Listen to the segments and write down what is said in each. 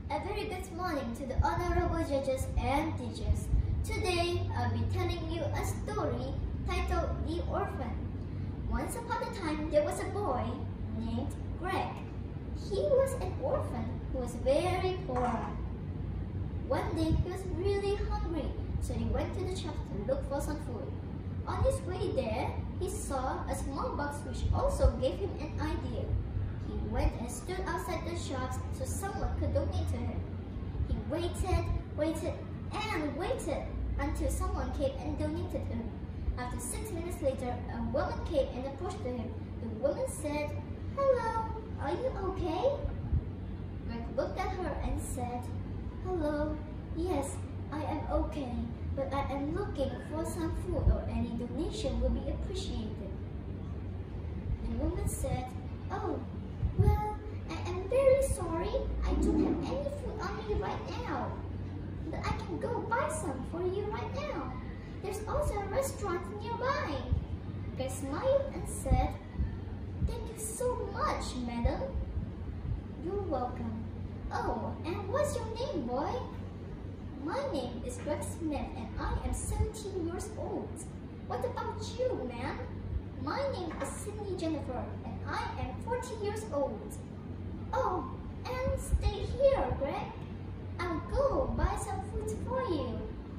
A very good morning to the honorable judges and teachers. Today, I'll be telling you a story titled The Orphan. Once upon a time, there was a boy named Greg. He was an orphan who was very poor. One day, he was really hungry, so he went to the shop to look for some food. On his way there, he saw a small box which also gave him an idea. He went and stood outside the shops so someone could donate to him. He waited and waited until someone came and donated to him. After 6 minutes later, a woman came and approached to him. The woman said, "Hello, are you okay?" Greg looked at her and said, "Hello, yes, I am okay, but I am looking for some food or any donation will be appreciated." The woman said, "Oh, well, I am very sorry. I don't have any food on me right now, but I can go buy some for you right now. There's also a restaurant nearby." Greg smiled and said, "Thank you so much, madam." "You're welcome. Oh, and what's your name, boy?" "My name is Greg Smith and I am 17 years old. What about you, ma'am?" "My name is Sydney Jennifer and I am 40 years old." "Oh, and stay here, Greg. I'll go buy some food for you."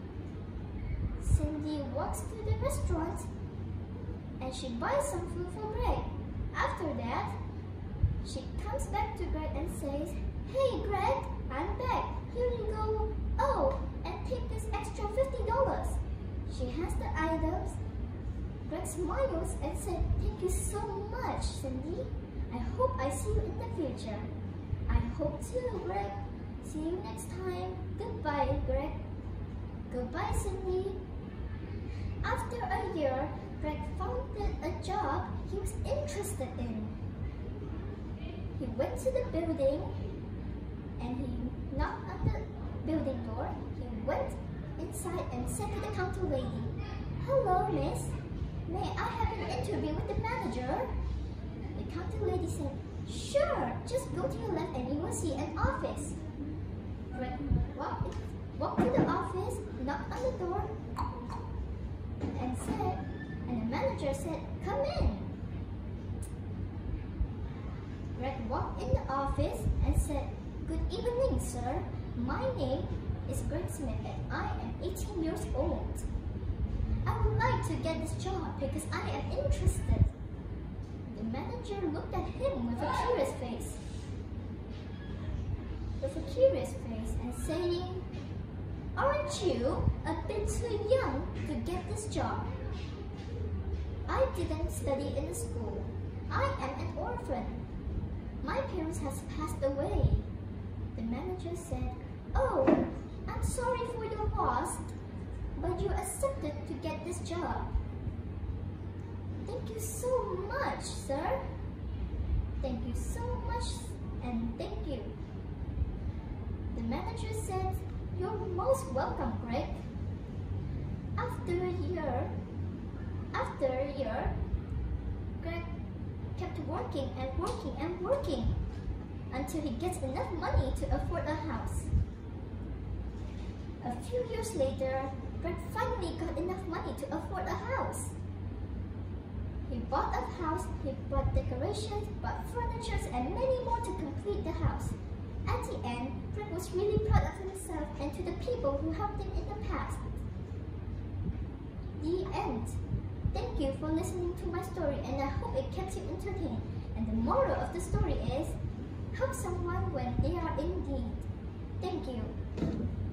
Cindy walks to the restaurant and she buys some food for Greg. After that, she comes back to Greg and says, "Hey Greg, I'm back. Here you go. Oh, and take this extra $50. She has the items. Greg smiles and said, "Thank you so much, Cindy. I hope I see you in the future." "I hope too, Greg. See you next time. Goodbye, Greg." "Goodbye, Cindy." After a year, Greg found a job he was interested in. He went to the building and he knocked on the building door. He went inside and said to the counter lady, "Hello, miss. May I have an interview with the manager?" The counter lady said, "Sure, just go to your left and you will see an office." Greg walked to the office, knocked on the door, and the manager said, "Come in." Greg walked in the office and said, "Good evening, sir. My name is Greg Smith and I am 18 years old. I would like to get this job because I am interested." The manager looked at him with a curious face. And saying, "Aren't you a bit too young to get this job? I didn't study in the school. I am an orphan. My parents have passed away." The manager said, "Oh, I'm sorry for your loss, but you accepted to get this job. Thank you so much, sir. Thank you so much and thank you." The manager said, "You're most welcome, Greg." After a year, Greg kept working until he gets enough money to afford a house. A few years later, Greg finally got enough money to afford a house. He bought a house, he bought decorations, bought furniture and many more to complete the house. At the end, Greg was really proud of himself and to the people who helped him in the past. The end. Thank you for listening to my story and I hope it kept you entertained. And the moral of the story is, help someone when they are in need. Thank you.